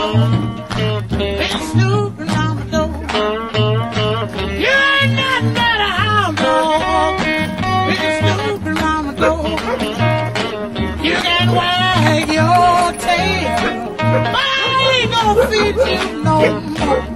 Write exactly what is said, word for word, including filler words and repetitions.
Been snooping on the door. You ain't nothing but a hound dog. Been snooping on the door. You can wag your tail, but I ain't gonna feed you no more.